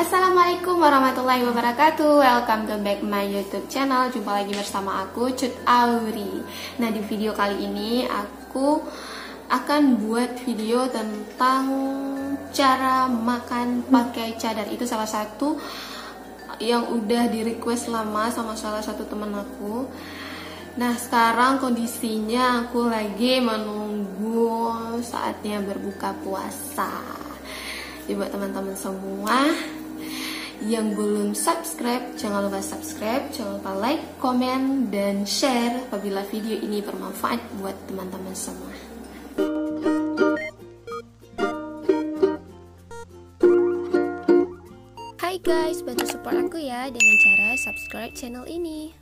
Assalamualaikum warahmatullahi wabarakatuh. Welcome to back my YouTube channel. Jumpa lagi bersama aku, Cut Auri. Nah, di video kali ini aku akan buat video tentang cara makan pakai cadar. Itu salah satu yang udah di request lama sama salah satu temen aku. Nah, sekarang kondisinya aku lagi menunggu saatnya berbuka puasa. Jadi buat teman-teman semua yang belum subscribe, jangan lupa subscribe, jangan lupa like, komen, dan share apabila video ini bermanfaat buat teman-teman semua. Hai guys, bantu support aku ya dengan cara subscribe channel ini.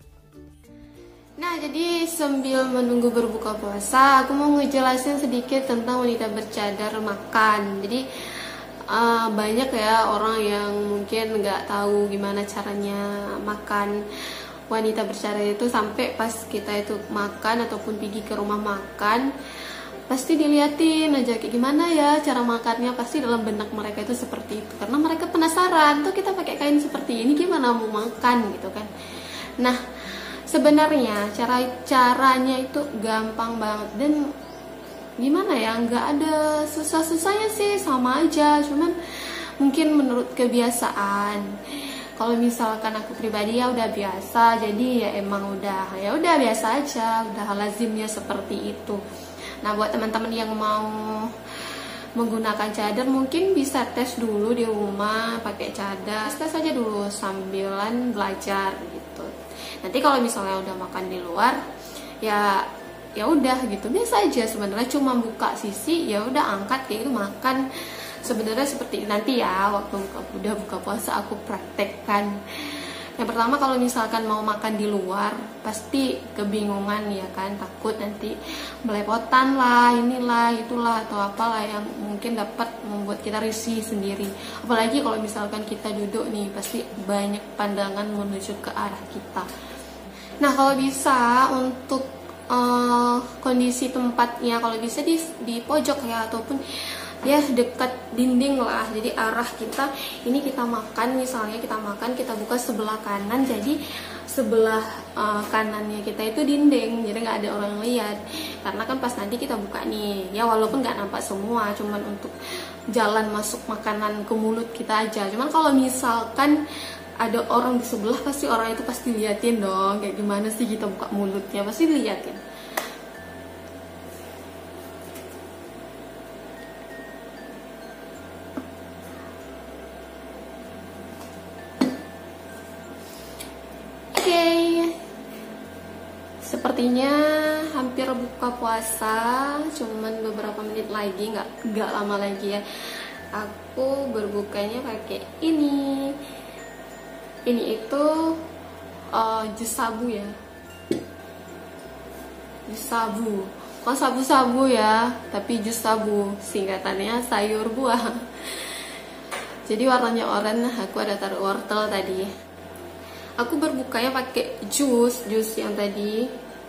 Nah, jadi sambil menunggu berbuka puasa, aku mau ngejelasin sedikit tentang wanita bercadar makan. Jadi banyak ya orang yang mungkin nggak tahu gimana caranya makan wanita bercadar itu, sampai pas kita itu makan ataupun pergi ke rumah makan pasti diliatin aja kayak gimana ya cara makannya. Pasti dalam benak mereka itu seperti itu karena mereka penasaran tuh kita pakai kain seperti ini gimana mau makan gitu kan. Nah, sebenarnya caranya itu gampang banget dan gimana ya, nggak ada susah-susahnya sih, sama aja, cuman mungkin menurut kebiasaan. Kalau misalkan aku pribadi ya udah biasa, jadi ya emang udah biasa aja, udah lazimnya seperti itu. Nah, buat teman-teman yang mau menggunakan cadar mungkin bisa tes dulu di rumah pakai cadar, tes aja dulu sambilan belajar gitu. Nanti kalau misalnya udah makan di luar ya udah gitu biasa aja, sebenarnya cuma buka sisi ya udah angkat kayak gitu makan. Sebenarnya seperti nanti ya waktu udah buka puasa aku praktekkan. Yang pertama, kalau misalkan mau makan di luar pasti kebingungan ya kan, takut nanti belepotan lah, inilah itulah atau apalah yang mungkin dapat membuat kita risih sendiri. Apalagi kalau misalkan kita duduk nih pasti banyak pandangan menuju ke arah kita. Nah, kalau bisa untuk kondisi tempatnya kalau bisa di pojok ya, ataupun ya dekat dinding lah. Jadi arah kita ini, kita makan misalnya kita buka sebelah kanan, jadi sebelah kanannya kita itu dinding, jadi nggak ada orang lihat. Karena kan pas nanti kita buka nih ya, walaupun nggak nampak semua, cuman untuk jalan masuk makanan ke mulut kita aja. Cuman kalau misalkan ada orang di sebelah, pasti orang itu pasti liatin dong kayak gimana sih kita buka mulutnya, pasti liatin. Oke, sepertinya hampir buka puasa, cuman beberapa menit lagi, nggak lama lagi ya. Aku berbukanya pakai ini itu jus sabu ya, jus sabu, kok sabu-sabu ya, tapi jus sabu, singkatannya sayur buah. Jadi warnanya oranye. Aku ada taruh wortel tadi. Aku berbukanya pakai jus yang tadi,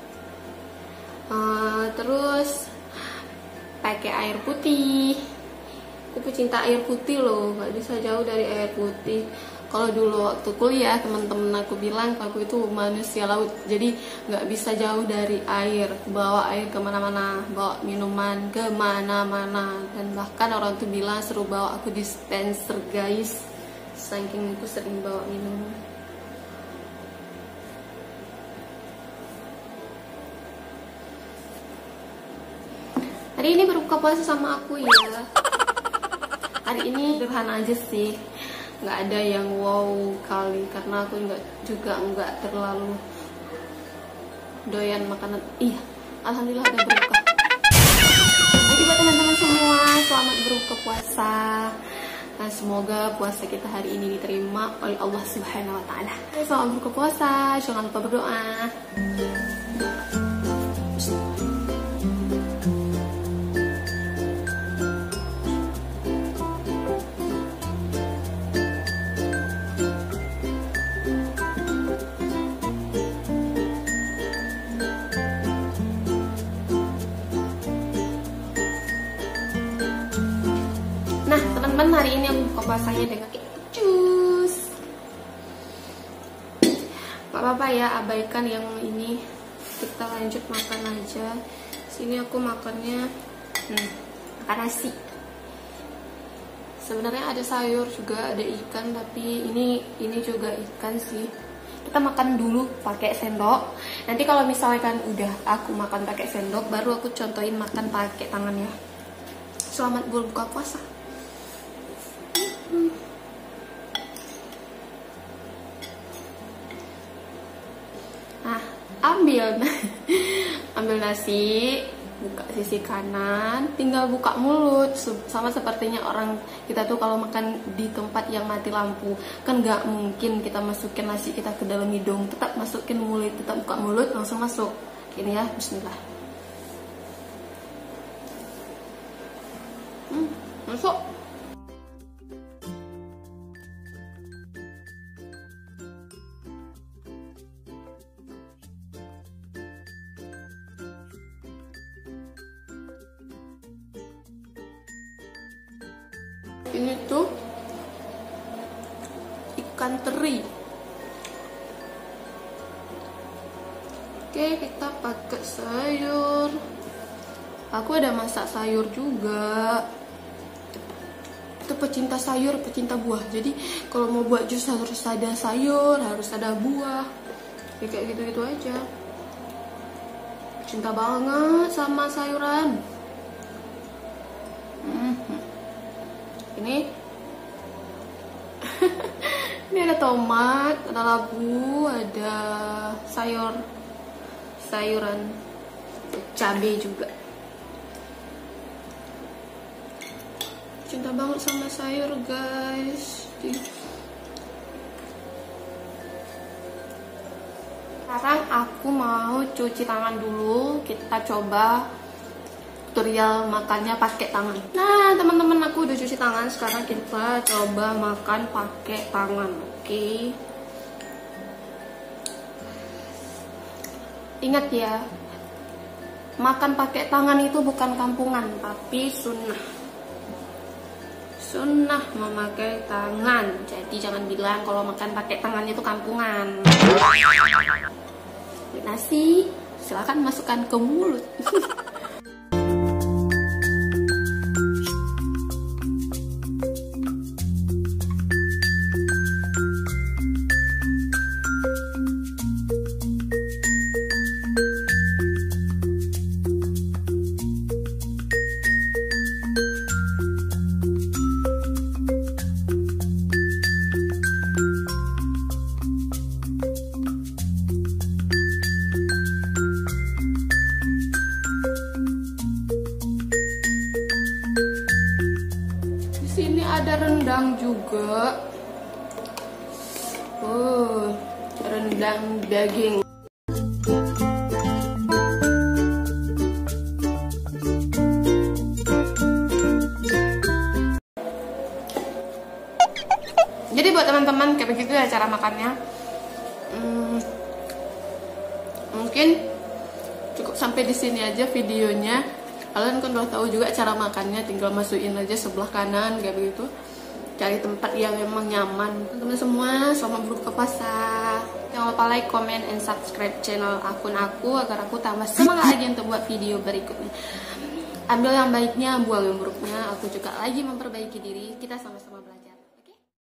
terus pakai air putih. Aku pecinta air putih loh, nggak bisa jauh dari air putih. Kalau dulu waktu kuliah teman-teman aku bilang aku itu manusia laut, jadi nggak bisa jauh dari air. Bawa air kemana-mana, bawa minuman kemana-mana, dan bahkan orang tuh bilang seru bawa aku dispenser guys, saking aku sering bawa minuman. Hari ini berbuka puasa sama aku ya. Hari ini sederhana aja sih, nggak ada yang wow kali, karena aku nggak terlalu doyan makanan. Iya, alhamdulillah udah berbuka. Jadi buat teman-teman semua, selamat berbuka puasa. Nah, semoga puasa kita hari ini diterima oleh Allah Subhanahu Wa Taala. Selamat berbuka puasa, jangan lupa berdoa. Nah, teman-teman, hari ini aku buka puasanya dengan keju. nggak apa-apa ya, abaikan yang ini, kita lanjut makan aja. Sini aku makannya makan nasi. Sebenarnya ada sayur juga, ada ikan, tapi ini juga ikan sih. Kita makan dulu pakai sendok. Nanti kalau misalkan udah aku makan pakai sendok, baru aku contohin makan pakai tangan ya. Selamat berbuka puasa. Nah, ambil nasi, buka sisi kanan, tinggal buka mulut. Sama sepertinya orang kita tuh kalau makan di tempat yang mati lampu, kan nggak mungkin kita masukin nasi kita ke dalam hidung, tetap masukin mulut, tetap buka mulut, langsung masuk. Ini ya, bismillah. Masuk. Ini tuh ikan teri. Oke, kita pakai sayur. Aku ada masak sayur juga. Itu pecinta sayur, pecinta buah. Jadi kalau mau buat jus harus ada sayur, harus ada buah. Ya, kayak gitu-gitu aja. Cinta banget sama sayuran. Ini ini ada tomat, ada labu, ada sayuran cabai juga. Cinta banget sama sayur guys. Sekarang aku mau cuci tangan dulu. Kita coba tutorial makannya pakai tangan. Nah teman-teman, aku udah cuci tangan. Sekarang kita coba makan pakai tangan. Oke. Ingat ya, makan pakai tangan itu bukan kampungan, tapi sunnah. Sunnah memakai tangan. Jadi jangan bilang kalau makan pakai tangan itu kampungan. Nasi silakan masukkan ke mulut. Sini ada rendang juga. Rendang daging. Jadi buat teman-teman kayak begitu ya cara makannya. Mungkin cukup sampai di sini aja videonya. Kalian kan udah tahu juga cara makannya, tinggal masukin aja sebelah kanan kayak begitu. Cari tempat yang memang nyaman. Teman-teman semua, selamat berbuka puasa. Jangan lupa like, comment, and subscribe channel akun aku agar aku tambah semangat lagi untuk buat video berikutnya. Ambil yang baiknya, buang yang buruknya. Aku juga lagi memperbaiki diri. Kita sama-sama